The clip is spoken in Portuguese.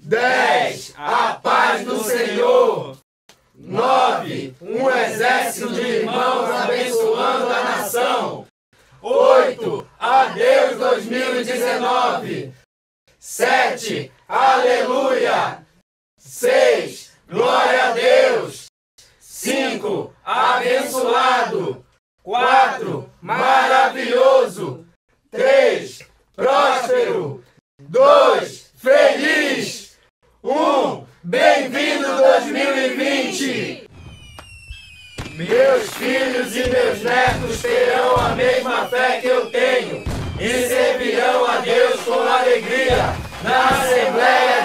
10. A paz do Senhor. 9. Um exército de irmãos abençoando a nação. 8. Adeus 2019. 7. Aleluia. 6. Glória a Deus. 5. Abençoado. 4. Maravilhoso. 3. Próspero. 2. Feliz. 1. Bem-vindo 2020. Meus filhos e meus netos terão a mesma fé que eu tenho e servirão a Deus com alegria na Assembleia